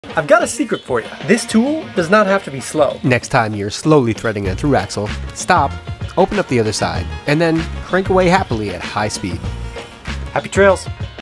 I've got a secret for you. This tool does not have to be slow. Next time you're slowly threading a through axle, stop, open up the other side, and then crank away happily at high speed. Happy trails.